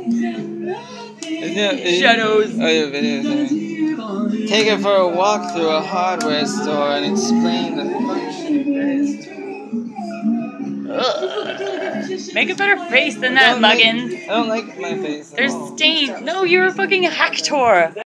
Shadows. Oh, yeah, video thing. Take it for a walk through a hardware store and explain the function of Make a better face than that, Muggins. I don't like my face. There's stains. No, you're a fucking Hector.